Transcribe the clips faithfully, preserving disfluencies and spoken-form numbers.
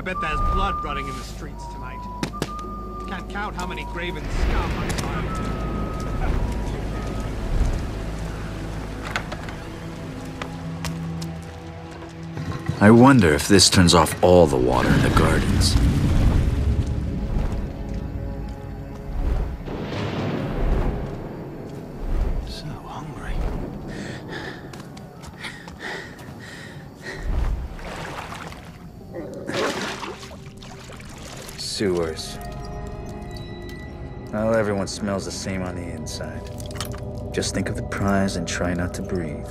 I bet there's blood running in the streets tonight. Can't count how many graven scum I find. I wonder if this turns off all the water in the gardens. So hungry. Sewers. Well, everyone smells the same on the inside. Just think of the prize and try not to breathe.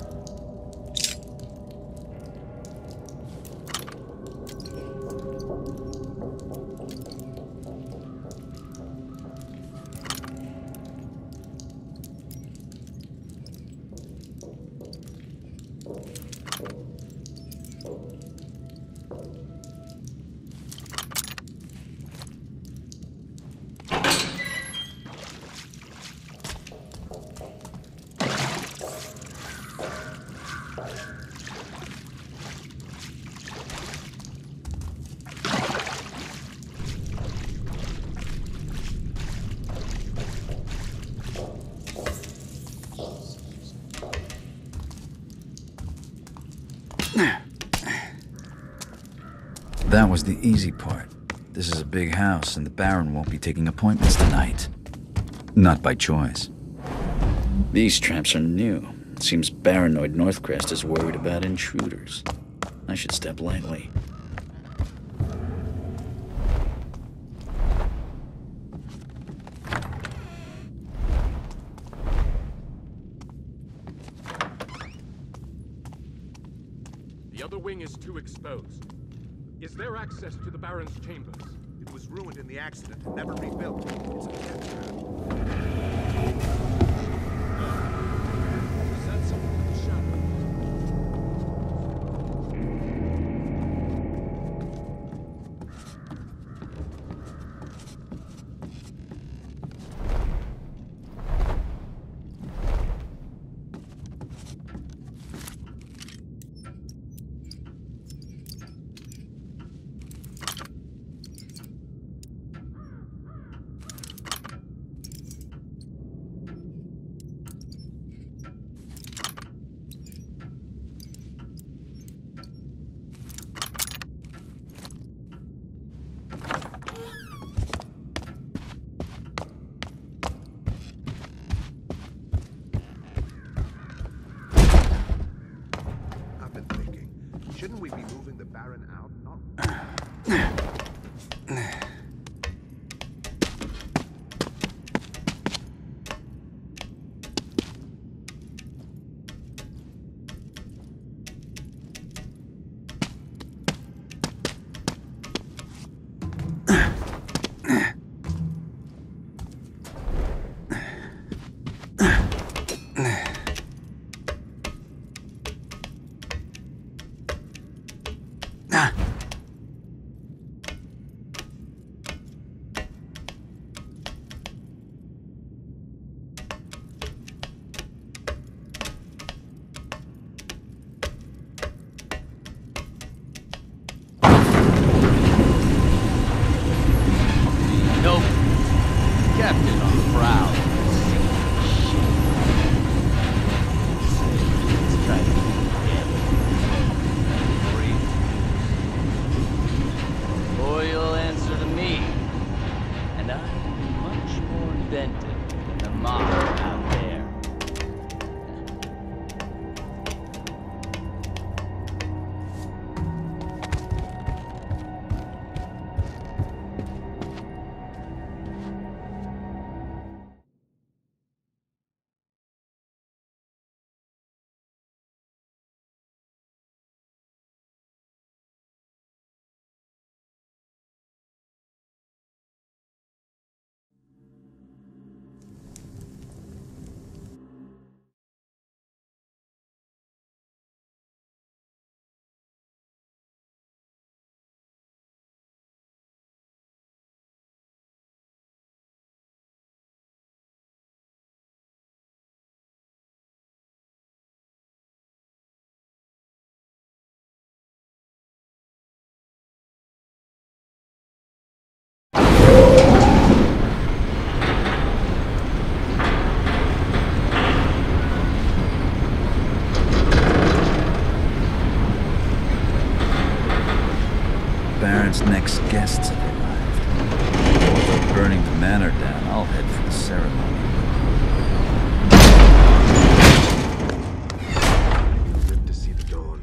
That was the easy part. This is a big house, and the Baron won't be taking appointments tonight. Not by choice. These traps are new. It seems paranoid Northcrest is worried about intruders. I should step lightly. The other wing is too exposed. Is there access to the Baron's chambers? It was ruined in the accident and never rebuilt. It's a death trap. Is that something with the shadow? Shouldn't we be moving the Baron out? Not... guests have arrived. Although burning the manor down, I'll head for the ceremony. Live to see the dawn.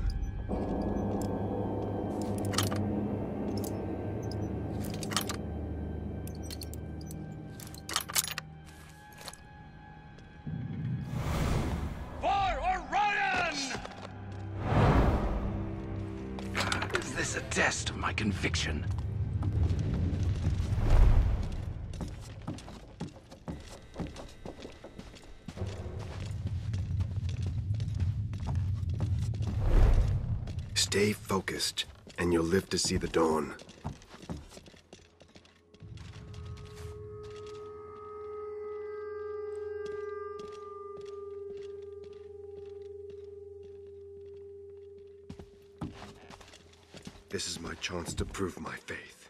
Is this a test of my conviction? Stay focused, and you'll live to see the dawn. This is my chance to prove my faith.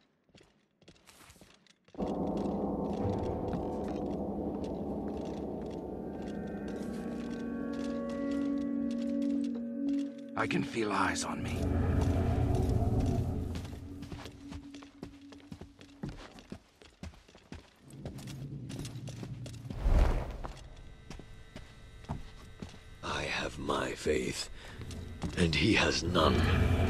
I can feel eyes on me. I have my faith, and he has none.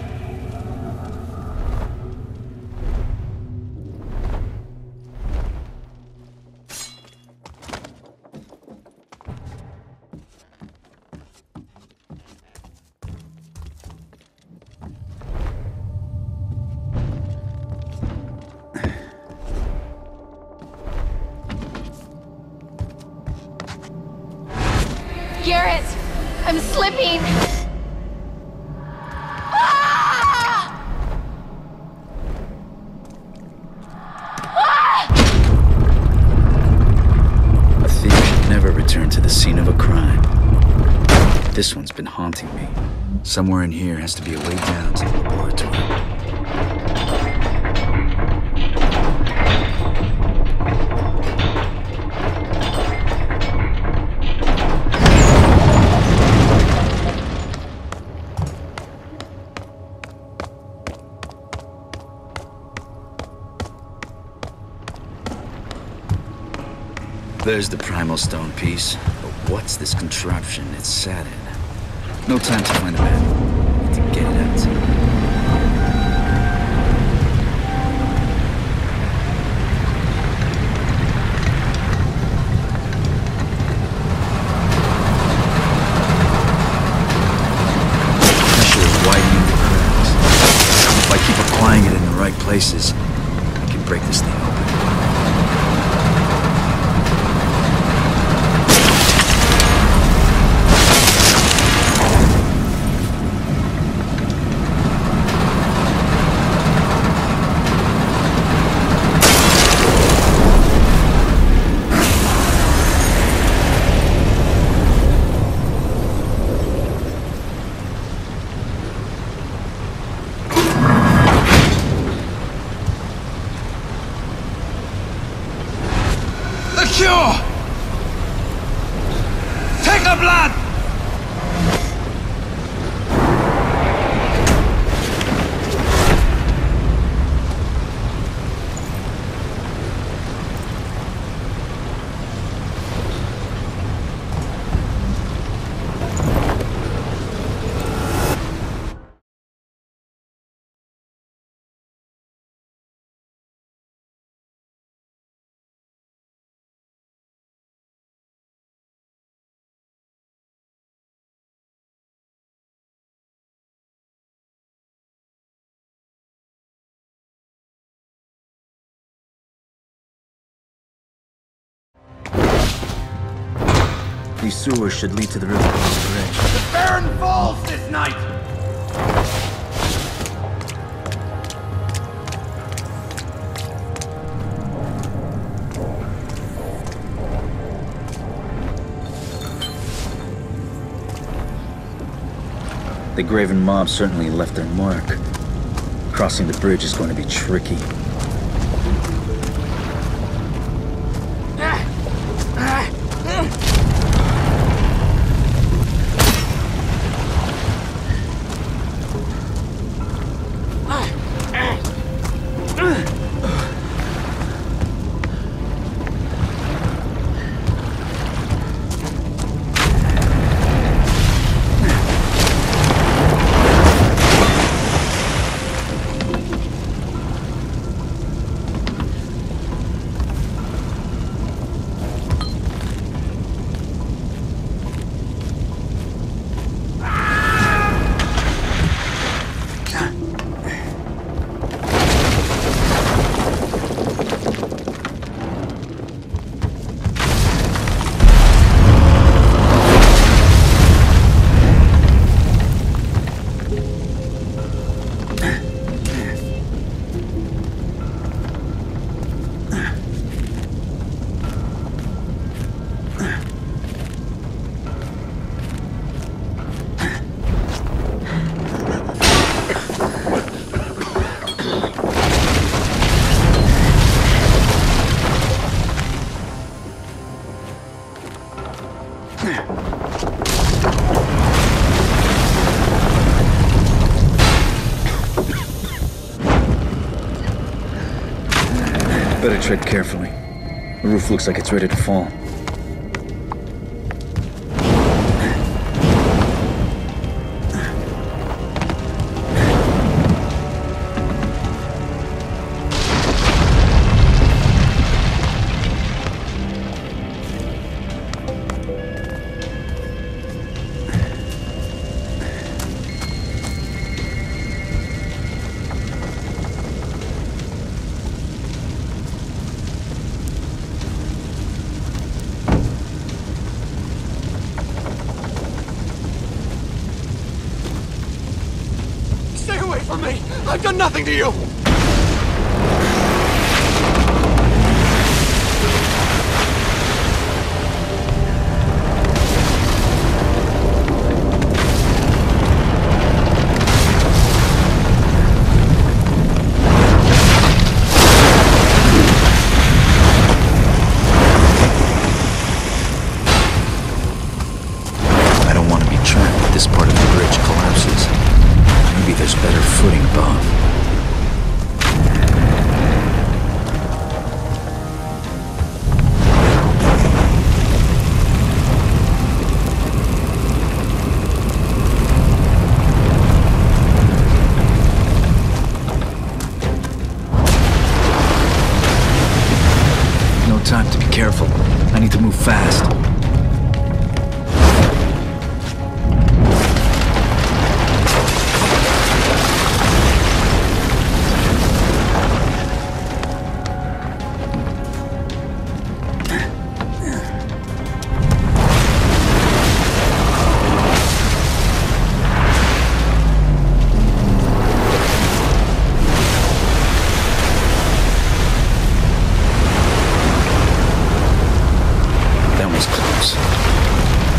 Garret! I'm slipping! Ah! Ah! A thief should never return to the scene of a crime. This one's been haunting me. Somewhere in here has to be a way down to the laboratory. There's the primal stone piece, but what's this contraption it's sat in? No time to find a map. Need to get it out. Pressure is widening the cracks. If I keep applying it in the right places, I can break this thing open. Take the blood! These sewers should lead to the river bridge. The Baron falls this night! The Graven mob certainly left their mark. Crossing the bridge is going to be tricky. Better tread carefully. The roof looks like it's ready to fall. From me! I've done nothing to you! I don't want to be trapped if this part of the bridge collapses. Maybe there's better footing above. No time to be careful. I need to move fast.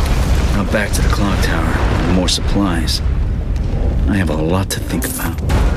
Back to the clock tower, and more supplies. I have a lot to think about.